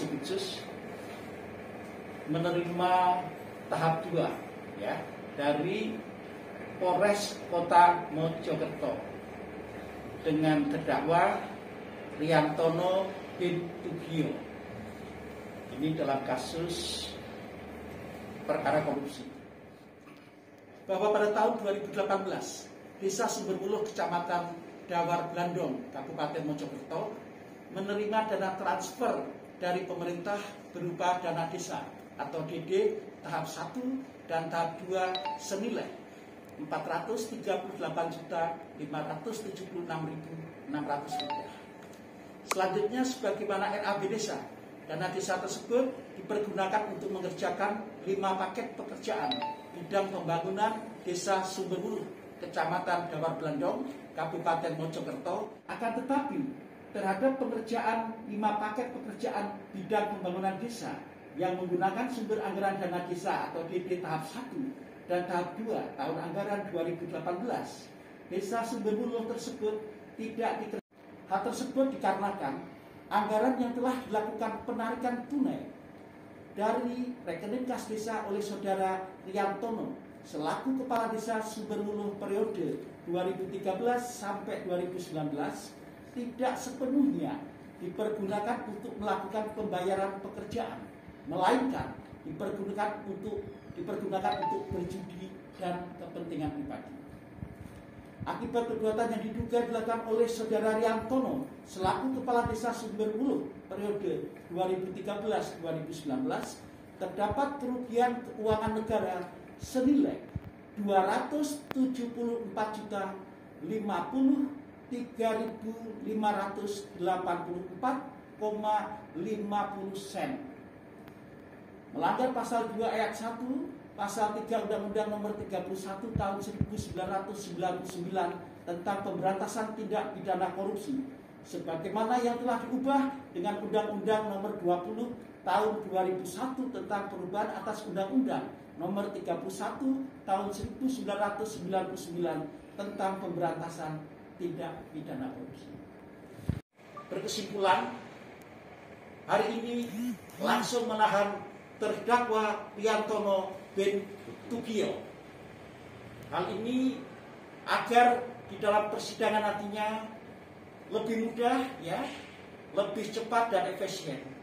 polisi khusus menerima tahap 2 ya dari Polres Kota Mojokerto dengan terdakwa Riantono bin Tugio. Ini dalam kasus perkara korupsi. Bahwa pada tahun 2018 Desa Sumberwuluh, Kecamatan Dawar Blandong, Kabupaten Mojokerto menerima dana transfer dari pemerintah berupa dana desa atau DD tahap 1 dan tahap 2 senilai Rp438.576.600. Selanjutnya sebagaimana RAB desa, dana desa tersebut dipergunakan untuk mengerjakan 5 paket pekerjaan bidang pembangunan Desa Sumberwuluh, Kecamatan Dawar Blandong, Kabupaten Mojokerto. Akan tetapi terhadap pengerjaan 5 paket pekerjaan bidang pembangunan desa yang menggunakan sumber anggaran dana desa atau DD tahap 1 dan tahap 2 tahun anggaran 2018, Desa Sumberwuluh tersebut tidak dikerjakan. Hal tersebut dikarenakan anggaran yang telah dilakukan penarikan tunai dari rekening kas desa oleh saudara Riantono selaku Kepala Desa Sumberwuluh periode 2013 sampai 2019 tidak sepenuhnya dipergunakan untuk melakukan pembayaran pekerjaan, melainkan dipergunakan untuk berjudi dan kepentingan pribadi. Akibat perbuatan yang diduga dilakukan oleh saudara Riantono selaku Kepala Desa Sumberwuluh periode 2013-2019 terdapat kerugian keuangan negara senilai Rp274.584,50 melanggar pasal 2 ayat 1 Pasal 3 Undang-Undang Nomor 31 Tahun 1999 tentang pemberantasan tindak pidana korupsi, sebagaimana yang telah diubah dengan Undang-Undang Nomor 20 Tahun 2001 tentang perubahan atas Undang-Undang Nomor 31 Tahun 1999 tentang pemberantasan tindak pidana korupsi. Berkesimpulan, hari ini langsung menahan terdakwa Riantono bin Tugio. Hal ini agar di dalam persidangan nantinya lebih mudah, ya, lebih cepat dan efisien.